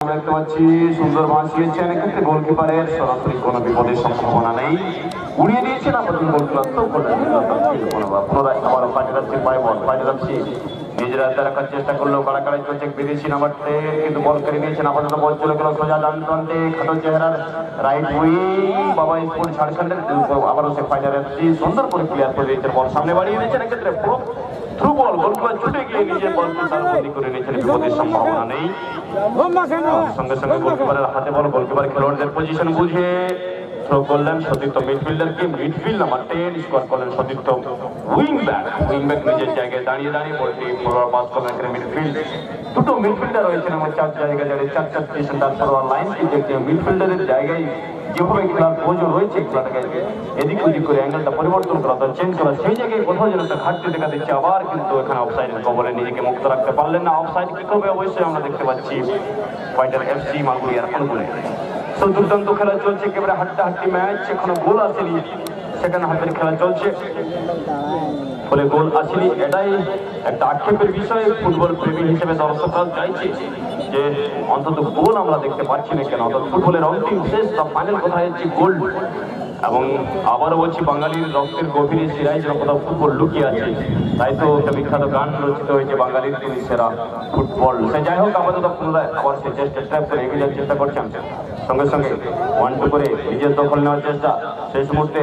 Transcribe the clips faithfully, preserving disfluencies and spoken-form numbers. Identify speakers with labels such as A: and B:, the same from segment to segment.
A: আমরা দেখতে পাচ্ছি সুন্দর ভাসিয়েছেন, এক্ষেত্রে গোলকিপারের সরাসরি কোনো বিপদের সম্ভাবনা নেই, উড়িয়ে দিয়েছেন আমাদের গোলকিপার। তো পুনরায় আবার পাঠিয়ে যাচ্ছে পায়ে বল, পাঠিয়ে যাচ্ছি নিজেরা রাখার চেষ্টা করলেও কারাকারি চলছে বিদেশি নাম্বার টেন, কিন্তু বল কেড়ে নিয়েছেন। আপাতত বল চলে গেল সোজা ডান প্রান্তে, খাটো চেহারার রাইট উইং বাবা স্পোর্ট ঝাড়খণ্ডের, আবারও সে ফাইনাল এফসি সুন্দর করে ক্লিয়ার করে দিয়েছেন, বল সামনে বাড়িয়ে দিয়েছেন। এক্ষেত্রে থ্রু বল, গোলকিপার ছুটে গিয়ে নিজের বলকে তার বন্দি করে নিয়েছেন, বিপদের সম্ভাবনা নেই। সঙ্গে সঙ্গে গোলকিপারের হাতে বল, গোলকিপার খেলোয়াড়দের পজিশন বুঝে থ্রো করলেন সতীর্থ মিডফিল্ডারকে, মিডফিল্ড নাম্বার টেন স্কোর করলেন সতীর্থ উইং ব্যাক, উইং ব্যাক নিজের জায়গায় দাঁড়িয়ে দাঁড়িয়ে বলটি ফরওয়ার্ড পাস করলেন। এখানে মিডফিল্ড দুটো মিডফিল্ডার রয়েছেন আমার চার জায়গায় দাঁড়িয়ে, চার চার স্টেশন তার ফরওয়ার্ড লাইন, কিন্তু একটি মিডফিল্ডারের জায়গায় যেভাবে খেলার প্রয়োজন রয়েছে খেলাটাকে এদিক ওদিক করে অ্যাঙ্গেলটা পরিবর্তন করা, চেঞ্জ করা, সেই জায়গায় কোথাও যেন একটা ঘাটতি দেখা দিচ্ছে। আবার কিন্তু এখানে অফসাইডের কবলে নিজেকে মুক্ত রাখতে পারলেন না। অফসাইড কি করবে অবশ্যই আমরা দেখতে পাচ্ছি ফাইটার এফসি মাগুরিয়ার অনুকূলে। তো দুর্দান্ত খেলা চলছে, একেবারে হাড্ডাহাড্ডি ম্যাচ, এখনো গোল আসেনি, সেকেন্ড হাফের খেলা চলছে, ফলে গোল আসেনি। এটাই একটা আক্ষেপের বিষয়, ফুটবল প্রেমী হিসেবে দর্শকরা চাইছে যে অন্তত গোল আমরা দেখতে পাচ্ছি না কেন, অন্তত ফুটবলের অন্তিম শেষ বা ফাইনাল কোথায় হচ্ছে গোল। এবং আবারও বলছি বাঙালির রক্তের গভীরে শিরায় যেন কোথাও ফুটবল লুকিয়ে আছে, তাই তো একটা বিখ্যাত গান রচিত হয়েছে বাঙালির তিনি সেরা ফুটবল। সে যাই হোক, আপাতত পুনরায় আবার সে চেষ্টা ট্র্যাপ করে এগিয়ে যাওয়ার চেষ্টা করছেন, সঙ্গে সঙ্গে ওয়ান টু করে নিজের দখল নেওয়ার চেষ্টা। শেষ মুহূর্তে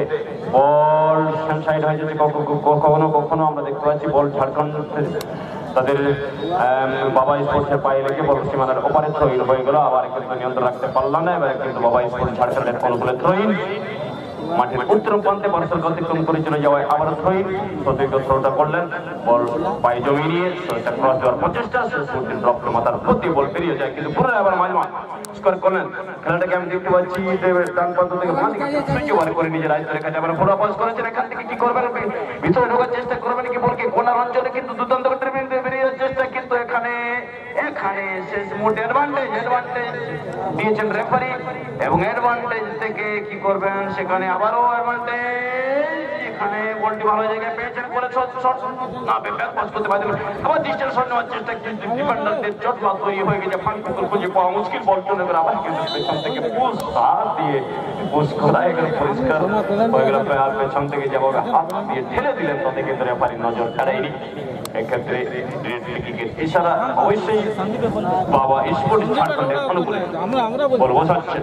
A: বল সাইড হয়ে যাচ্ছে, কখনো কখনো আমরা দেখতে পাচ্ছি বল ঝাড়খণ্ড তাদের বাবা স্পোর্টসের পায়ে লেগে বল সীমানার ওপারে থ্রোইন হয়ে গেল, আবার কিন্তু নিয়ন্ত্রণ রাখতে পারলাম না। এবার কিন্তু বাবা স্পোর্টস ঝাড়খণ্ডের অনুকূলে থ্রোইন, মাঠের উত্তর প্রান্তে পার্সেল অতিক্রম করে চলে যাওয়ায় আবার থ্রোইন, সতীর্থ থ্রোটা করলেন, বল পায়ে জমিয়ে নিয়ে ক্রস দেওয়ার প্রচেষ্টা, ড্রপ মাথার প্রতি বল পেরিয়ে যায়, কিন্তু পুনরায় আবার মাঝমাঠ স্কোর করলেন। খেলাটাকে আমি দেখতে পাচ্ছি ডান প্রান্ত থেকে সুইচ ওভার করে নিজের আয়ত্তে রেখে যাবেন, পুরো পাস করেছেন। এখান থেকে কি করবেন, ভিতরে ঢোকার চেষ্টা করবেন কি বলকে কোনার অঞ্চলে, কিন্তু দুর্দান্ত বেরিয়ে যাওয়ার চেষ্টা, কিন্তু এখানে এখানে শেষ মুহূর্তে অ্যাডভান্টেজ অ্যাডভান্টেজ দিয়েছেন রেফারি, এবং অ্যাডভান্টেজ থেকে কি করবেন সেখানে আবারও অ্যাডভান্টেজ, এখানে বলটি ভালো জায়গায় পেয়েছেন বলে শট না ব্যাক পাস করতে পারেন, আবার ডিস্টেন্স শট নেওয়ার চেষ্টা, কিন্তু ডিফেন্ডারদের চট মাত্র হয়ে গেছে, ফাঁক ফুকুর খুঁজে পাওয়া মুশকিল, বল চলে গেল, আবার কিন্তু পেছন থেকে পুশ হাত দিয়ে পুশ করায় গেল, পরিষ্কার হয়ে গেল, আর পেছন থেকে যেভাবে হাত দিয়ে ঠেলে দিলেন তাতে কিন্তু রেফারি নজর এড়ায়নি। এক্ষেত্রে এছাড়া অবশ্যই বাবা স্পোর্ট ঝাড়খণ্ডের অনুকূলে বল বসাচ্ছেন,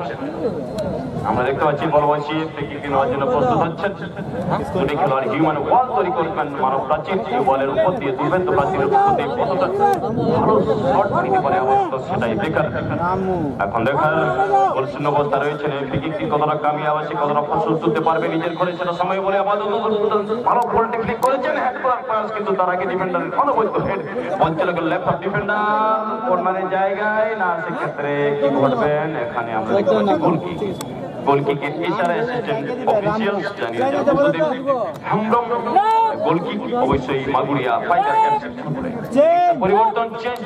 A: আমরা দেখতে পাচ্ছি বল বসিয়ে ফ্রি নেওয়ার জন্য প্রস্তুত হচ্ছেন দুটি খেলোয়াড়। হিউম্যান ওয়াল তৈরি করবেন মানব প্রাচীর, এই বলের উপর দিয়ে দুর্ভেদ্য প্রাচীরের উপর দিয়ে কতটা ভালো শট নিতে পারে অবশ্য সেটাই দেখার। এখন দেখার গোল শূন্য অবস্থা রয়েছে, ফ্রি কিক কতটা কামিয়াব আছে, কতটা ফসল তুলতে পারবে নিজের ঘরে সেটা সময় বলে আপাতত ভালো বলটি ক্লিক করেছেন, হেড করার পাস, কিন্তু তার আগে ডিফেন্ডারের অনবদ্য হেড, বল চলে গেল লেফট অফ ডিফেন্ডার কর্নারের জায়গায় না, সেক্ষেত্রে কি করবেন এখানে আমরা দেখতে পাচ্ছি গোল কিক, গোল কিকের ইশারা অ্যাসিস্ট্যান্ট অফিশিয়ালস জানিয়ে হামরম গোল কিক অবশ্যই মাগুরিয়া ফাইটার এফসি পরিবর্তন change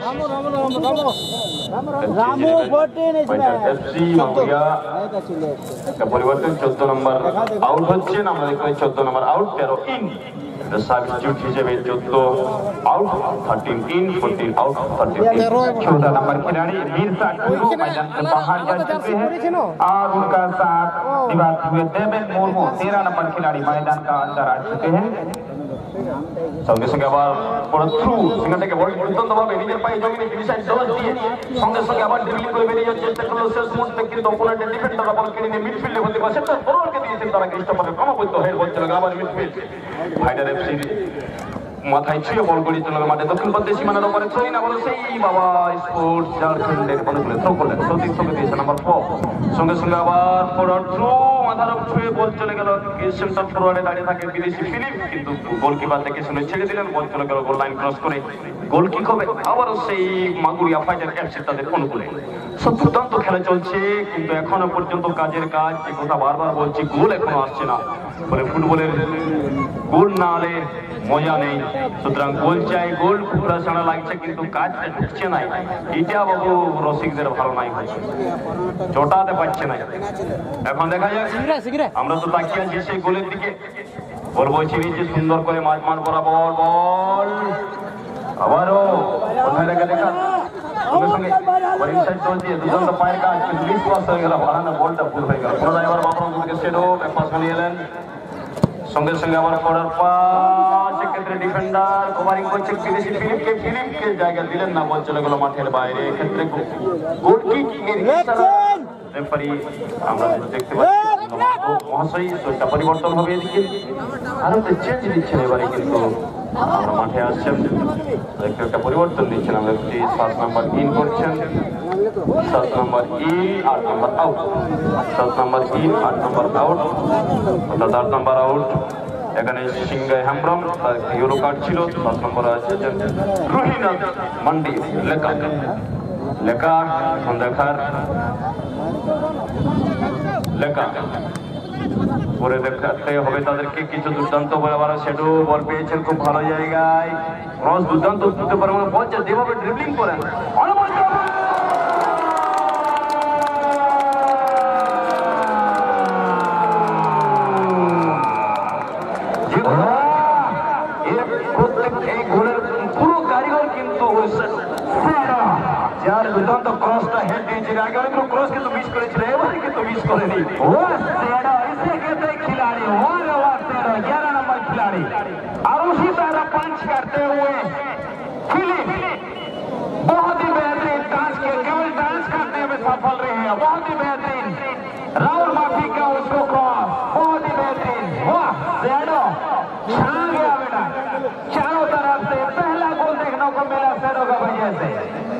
A: Ramu fourteen fighter FC Maguria পরিবর্তন চোদ্দ নম্বর আউট হচ্ছেন, আমরা দেখতে চোদ্দ নম্বর আউট, তেরো ইন সাবস্টিটিউট হিসেবে चौदह आउट, तेरह इन, चौदह आउट, तेरह चौदह नंबर खिलाड़ी मीरसा टुडू मैदान से बाहर जा चुके हैं और उनका साथ निभाते हुए देवेन मुर्मू तेरह नंबर खिलाड़ी मैदान का अंदर आ चुके हैं। সঙ্গে সঙ্গে আবার বড় থ্রু সেখান থেকে বল দুর্দান্ত ভাবে নিজের পায়ে জমিনে ফিনিশার ডজ দিয়ে সঙ্গে সঙ্গে আবার ড্রিবলিং করে বেরিয়ে যাওয়ার চেষ্টা করলো, শেষ মুহূর্তে কিন্তু অপোনেন্টের ডিফেন্ডার বল কেড়ে নিয়ে মিডফিল্ডে হতে পারে, সেটা ফরওয়ার্ডকে দিয়েছেন তারা ক্রিস্টোফারের ক্রমবদ্ধ হেড বল চলে আবার মিডফিল্ড ফাইটার এফসি মাথায় ছুঁয়ে বল গড়িয়ে চলে মাঠে দক্ষিণ পথে সীমানার ওপরে ছড়িয়ে না বলো সেই বাবা স্পোর্টস ঝাড়খণ্ডের অনুকূলে থ্রো করলেন, সতীশ সঙ্গে দিয়েছে নাম্বার ফোর, সঙ্গে সঙ্গে আবার ফরওয়ার্ড থ্রো মাথার ছুঁয়ে বল চলে গেল, সেন্টার ফরওয়ার্ডে দাঁড়িয়ে থাকে বিদেশি ফিলিপ, কিন্তু গোলকিপার দেখে শুনে ছেড়ে দিলেন, বল চলে গেল গোল লাইন ক্রস করে, গোল কিক হবে আবারও সেই মাগুরিয়া ফাইটার এফসি তাদের অনুকূলে। সব দুর্দান্ত খেলা চলছে, কিন্তু এখনো পর্যন্ত কাজের কাজ, যে কথা বারবার বলছি গোল এখনো আসছে না, বলে ফুটবলের গোল না হলে মজা নেই, সুতরাং গোল চাই, গোল খুবরা ছাড়া লাগছে কিন্তু কাজটা ঢুকছে না, এটা বাবু রসিকদের ভালো নাই হয়েছে, চটাতে পারছে না। এখন দেখা যাক, আমরা তো তাকিয়ে আছি সেই গোলের দিকে, বল বলছি নিচে সুন্দর করে মাঝ মাঠ বরাবর বল, আবারও কোথায় রেখে দেখা সঙ্গে সঙ্গে আবার ইনসাইড চলছে দুজন তো পায়ের কাজ কিন্তু মিস পাস হয়ে গেল বাড়ানো বলটা ভুল হয়ে গেল পুনরায় আবার বাবরম থেকে সেডো এক পাস নিয়ে এলেন সঙ্গে সঙ্গে আবার করার পাস সেক্ষেত্রে ডিফেন্ডার কভারিং করছে বিদেশি ফিলিপকে ফিলিপকে জায়গা দিলেন না বল চলে গেল মাঠের বাইরে এক্ষেত্রে গোলকিপিং এর ইশারা রেফারি আমরা দেখতে পাচ্ছি মহাশয় এটা পরিবর্তন হবে এদিকে আরো তো চেঞ্জ দিচ্ছেন এবারে কিন্তু আমরা মাঠে আসছেন একটু একটা পরিবর্তন দিচ্ছেন আমরা একটি সাত নাম্বার ইন করছেন সাত নাম্বার ইন আট নাম্বার আউট সাত নাম্বার ইন আট নাম্বার আউট অর্থাৎ আট নাম্বার আউট এখানে সিংগাই হেমব্রম তার ইউরো কার্ড ছিল সাত নম্বর আছে রোহিনাথ মান্ডি লেখা লেখা এখন দেখার লেখা পরে দেখাতে হবে তাদেরকে কিছু দুর্দান্ত বরাবর সেটু বল পেয়েছেন খুব ভালো জায়গায় ক্রস দুর্দান্ত দিতে পারে মানে বল যেভাবে ড্রিবলিং করেন এই গোলের পুরো কারিগর কিন্তু যার দুর্দান্ত ক্রসটা হেড দিয়েছিল আগে অনেকগুলো ক্রস কিন্তু মিস করেছিল এবারে কিন্তু মিস করেনি खिलाड़ी ग्यारह नंबर खिलाड़ी और उसी तरह पंच करते हुए फिलिप बहुत ही बेहतरीन डांस के केवल डांस करने में सफल रहे हैं बहुत ही बेहतरीन राहुल माफी का उसको क्रॉस बहुत ही बेहतरीन वाह सेडो छा गया बेटा चारों तरफ से पहला गोल देखने को मिला सेडो का वजह से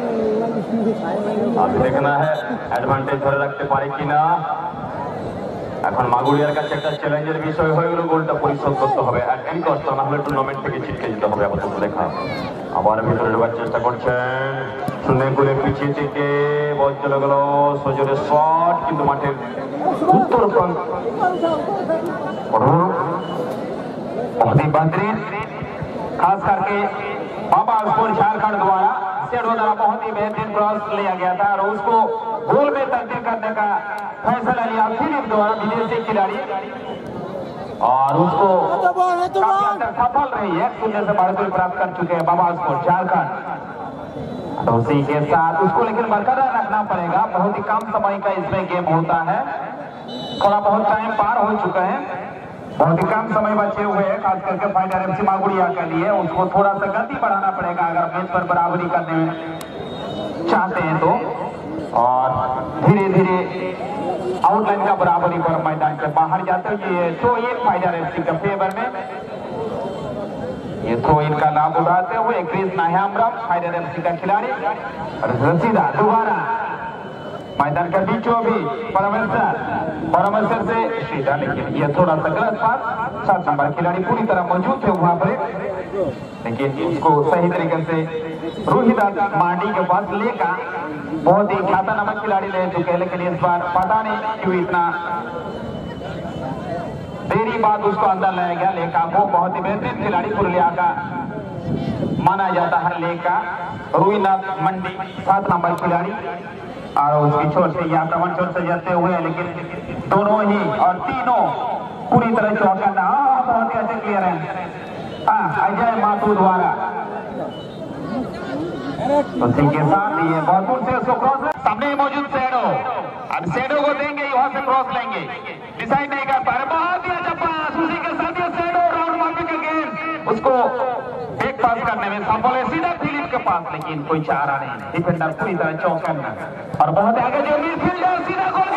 A: अभी देखना है एडवांटेज ধরে রাখতে পারে কিনা এখন মাগুরিয়ার কাছে একটা চ্যালেঞ্জের বিষয় হয়ে গেল গোলটা পরিশোধ করতে হবে আর এনি কষ্ট না হলে টুর্নামেন্ট থেকে ছিটকে যেতে হবে আপাতত দেখা আবার ভিতরে ঢোকার চেষ্টা করছেন শূন্য করে পিছিয়ে থেকে বল চলে গেল সজোরে শট কিন্তু মাঠের উত্তর প্রান্ত बहुत ही बेहतरीन खास करके बाबा स्पोर्ट झारखंड द्वारा सेडो द्वारा बहुत ही बेहतरीन क्रॉस लिया गया था और उसको गोल में तब्दील करने का फैसला लिया फिलिप द्वारा विदेशी खिलाड़ी और उसको सफल रही है शून्य से भारत प्राप्त कर चुके हैं बाबा स्पोर्ट झारखंड तो उसी के साथ उसको लेकिन बरकरार रखना पड़ेगा बहुत ही कम समय का इसमें गेम होता है थोड़ा बहुत टाइम पार हो चुका है बहुत ही कम समय बचे हुए हैं खास करके फाइटर एफसी मागुड़िया के लिए उसको थोड़ा सा गति बढ़ाना पड़ेगा अगर मैच पर बराबरी करने में चाहते हैं तो और धीरे धीरे आउटलाइन का बराबरी पर मैदान के बाहर जाते हुए ये थ्रो इन फाइटर एफसी के फेवर में ये थ्रो इन का लाभ उठाते हुए क्रिस नाहयामरम फाइटर एफसी का खिलाड़ी और रसीदा दोबारा मैदान का बीचों भी परमेश्वर परमेश्वर से सीधा लेकिन ये थोड़ा सा गलत पास सात नंबर खिलाड़ी पूरी तरह मौजूद थे वहां पर लेकिन उसको सही तरीके से रोहिदास मांडी के पास लेकर बहुत ही ख्यातनामा खिलाड़ी ले चुके हैं लेकिन इस बार पता नहीं क्यों इतना देरी बाद उसको अंदर लाया गया लेका वो बहुत ही बेहतरीन खिलाड़ी पुरुलिया का माना जाता है लेका रोहिनाथ मंडी सात नंबर खिलाड़ी और उसकी छोर से यह आक्रमण छोर से जाते हुए लेकिन दोनों ही और तीनों पूरी तरह चौकन्ना बहुत ही अच्छे क्लियर है अजय माथुर द्वारा उसी के साथ ये बहुत दूर से उसको क्रॉस सामने मौजूद सेडो अब सेडो को देंगे वहां से क्रॉस लेंगे डिसाइड नहीं कर पा रहे बहुत ही अच्छा पास उसी के साथ ये सेडो राउंड माफी का गेम उसको एक पास करने में सफल है सीधा फिलिप के पास लेकिन कोई चारा नहीं डिफेंडर पूरी तरह चौकन्ना और बहुत आगे जो मिडफील्डर सीधा गोल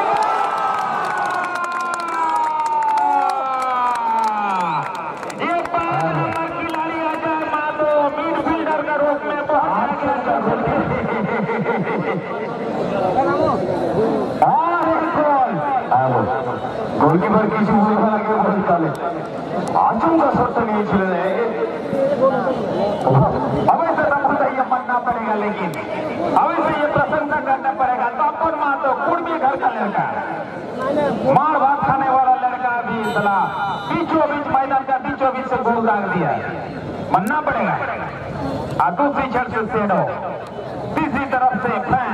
A: ये खिलाड़ी अजय माधो मिडफील्डर का रूप में बहुत गोलकीपर किसी आचमका शर्त नहीं छिड़े हमें से रखता ये मानना पड़ेगा लेकिन हमें से ये प्रशंसा करना पड़ेगा तपन मातो कुर्मी घर का लड़का मार भात खाने वाला लड़का भी सला बीचों बीच मैदान का बीचों बीच से गोल दाग दिया मानना पड़ेगा दूसरी छड़ से सेडो तीसरी तरफ से